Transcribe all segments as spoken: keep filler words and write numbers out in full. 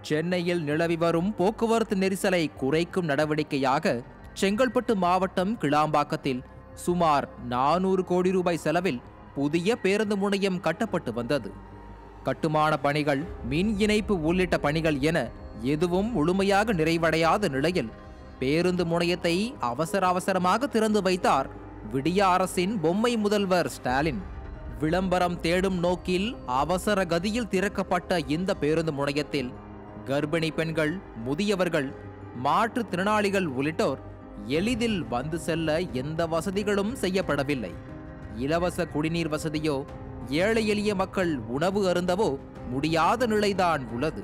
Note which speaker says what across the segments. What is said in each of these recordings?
Speaker 1: சென்னையில் நிலவி வரும் போக்குவரத்து நெரிசலை குறைக்கும் நடவடிக்கையாக செங்கல்பட்டு மாவட்டம் கிளாம்பாக்கத்தில் சுமார் நானூறு கோடி ரூபாய் செலவில் புதிய பேருந்து முனையம் கட்டப்பட்டு வந்தது. கட்டுமான பணிகள், மின் இணைப்பு உள்ளிட்ட பணிகள் என எதுவும் முழுமையாக நிறைவடையாத நிலையில் பேருந்து முனையத்தை அவசர அவசரமாக திறந்து வைத்தார் விடிய அரசின் பொம்மை முதல்வர் ஸ்டாலின். விளம்பரம் தேடும் நோக்கில் அவசர கதியில் திறக்கப்பட்ட இந்த பேருந்து முனையத்தில் கர்ப்பிணி பெண்கள், முதியவர்கள், மாற்றுத்திறனாளிகள் உள்ளிட்டோர் எளிதில் வந்து செல்ல எந்த வசதிகளும் செய்யப்படவில்லை. இலவச குடிநீர் வசதியோ, ஏழை எளிய மக்கள் உணவு அருந்தவோ முடியாத நிலைதான் உள்ளது.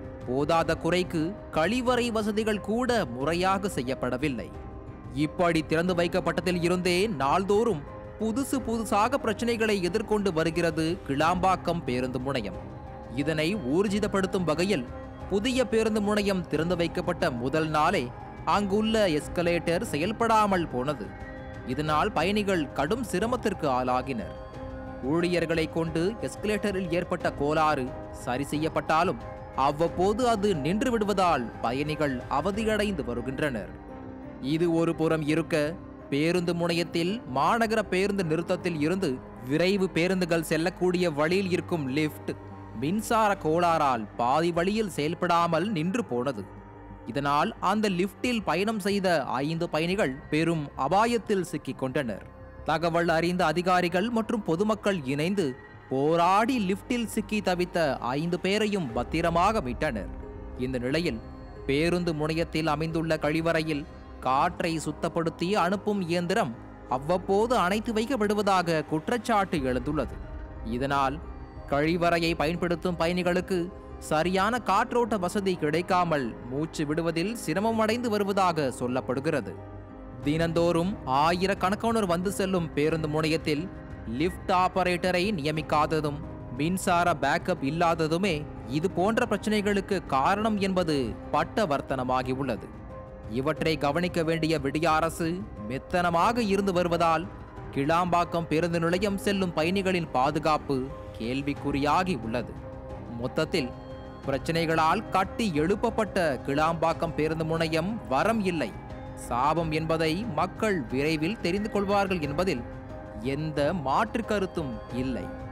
Speaker 1: போதாத குறைக்கு கழிவறை வசதிகள் கூட முறையாக செய்யப்படவில்லை. இப்படி திறந்து வைக்கப்பட்டதில் இருந்தே நாள்தோறும் புதுசு புதுசாக பிரச்சனைகளை எதிர்கொண்டு வருகிறது கிளாம்பாக்கம் பேருந்து முனையம். இதனை ஊர்ஜிதப்படுத்தும் வகையில் புதிய பேருந்து முனையம் திறந்து வைக்கப்பட்ட முதல் நாளே அங்குள்ள எஸ்கலேட்டர் செயல்படாமல் போனது. இதனால் பயணிகள் கடும் சிரமத்திற்கு ஆளாகினர். ஊழியர்களை கொண்டு எஸ்கலேட்டரில் ஏற்பட்ட கோளாறு சரி செய்யப்பட்டாலும் அவ்வப்போது அது நின்று விடுவதால் பயணிகள் அவதியடைந்து வருகின்றனர். இது ஒரு புறம் இருக்க, பேருந்து முனையத்தில் மாநகர பேருந்து நிறுத்தத்தில் இருந்து விரைவு பேருந்துகள் செல்லக்கூடிய வழியில் இருக்கும் லிஃப்ட் மின்சார கோளாறால் பாதி வழியில் செயல்படாமல் நின்று போனது. இதனால் அந்த லிஃப்டில் பயணம் செய்த ஐந்து பயணிகள் பெரும் அபாயத்தில் சிக்கிக் கொண்டனர். தகவல் அறிந்த அதிகாரிகள் மற்றும் பொதுமக்கள் இணைந்து போராடி லிஃப்டில் சிக்கி தவித்த ஐந்து பேரையும் பத்திரமாக மீட்டனர். இந்த நிலையில் பேருந்து முனையத்தில் அமைந்துள்ள கழிவறையில் காற்றை சுத்தப்படுத்தி அனுப்பும் இயந்திரம் அவ்வப்போது அணைத்து வைக்கப்படுவதாக குற்றச்சாட்டு எழுந்துள்ளது. இதனால் கழிவறையை பயன்படுத்தும் பயணிகளுக்கு சரியான காற்றோட்ட வசதி கிடைக்காமல் மூச்சு விடுவதில் சிரமமடைந்து வருவதாக சொல்லப்படுகிறது. தினந்தோறும் ஆயிரக்கணக்கானோர் வந்து செல்லும் பேருந்து முனையத்தில் லிஃப்ட் ஆபரேட்டரை நியமிக்காததும், மின்சார பேக்கப் இல்லாததுமே இது போன்ற பிரச்சனைகளுக்கு காரணம் என்பது பட்டவர்த்தனமாகி உள்ளது. இவற்றை கவனிக்க வேண்டிய விடிய அரசு மெத்தனமாக இருந்து வருவதால் கிளாம்பாக்கம் பேருந்து நிலையம் செல்லும் பயணிகளின் பாதுகாப்பு கேள்விக்குறியாகி உள்ளது. மொத்தத்தில் பிரச்சனைகளால் கட்டி எழுப்பப்பட்ட கிளாம்பாக்கம் பேருந்து முனையம் வரம் இல்லை, சாபம் என்பதை மக்கள் விரைவில் தெரிந்து கொள்வார்கள் என்பதில் எந்த மாற்று கருத்தும் இல்லை.